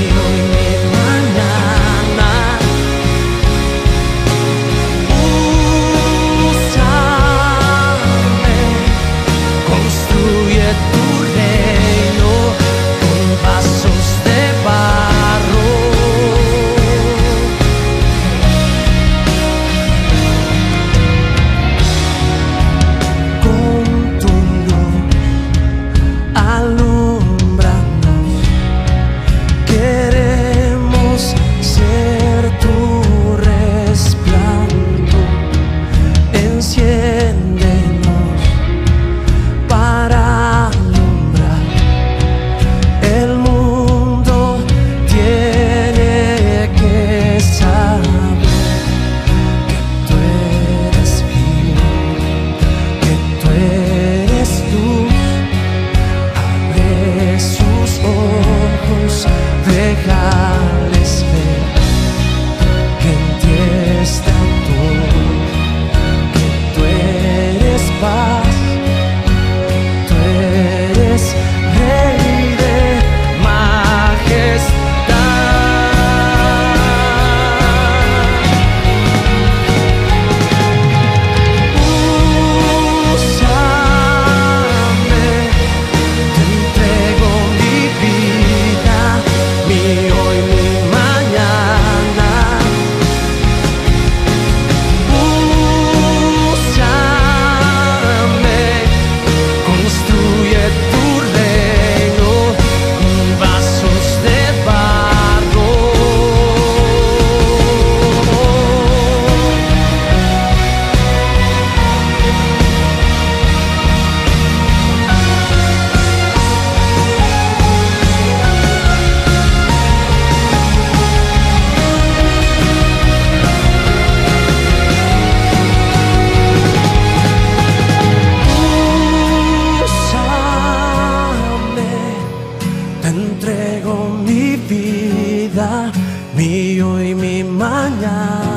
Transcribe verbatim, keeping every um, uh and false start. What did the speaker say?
hoy, mi mañana. Úsame, construye tu reino con vasos de barro. Con tu luz alúmbranos, queremos ser tu resplandor. Enciéndenos para alumbrar. El mundo tiene que saber que tú eres vida, que tú eres luz. Abre sus ojos, déjales ver que en ti está todo, que tú eres paz, tú eres Rey de Úsame, te entrego mi vida, mi hoy, mi mañana. Úsame, construye tu reino con vasos de barro. Úsame, te entrego mi vida, mi hoy, mi mañana.